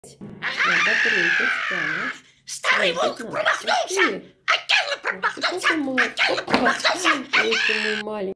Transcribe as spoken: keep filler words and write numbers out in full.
Надо прыгать, да. Старый волк Прыгать надо. промахнулся! Смотри. Акела Ох ты промахнулся! какой молодец. Акела промахнулся! Ой, ты мой маленький.